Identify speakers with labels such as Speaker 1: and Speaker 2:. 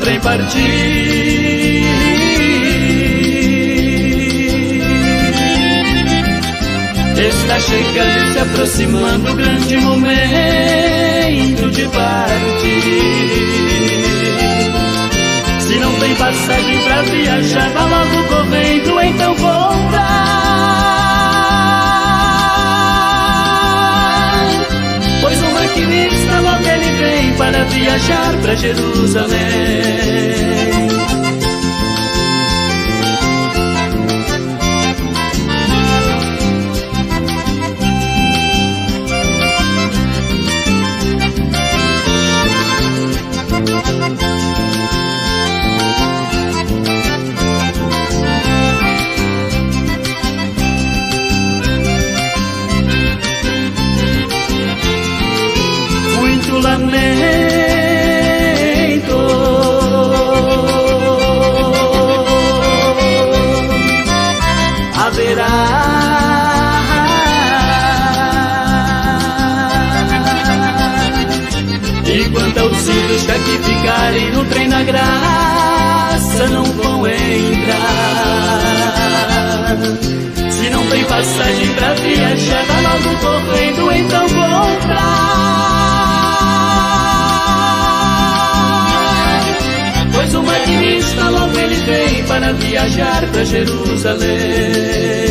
Speaker 1: trem partir. Está chegando e se aproximando o grande momento de partir. Se não tem passagem pra viajar, vá logo correndo, então comprar. Pois o maquinista logo ele vem para viajar pra Jerusalém. Lamento haverá, e quanto aos filhos que aqui ficarem no trem da graça não vão entrar. Se não tem passagem pra viajar, vá logo correndo, então comprar. Pois o maquinista logo ele vem para viajar pra Jerusalém.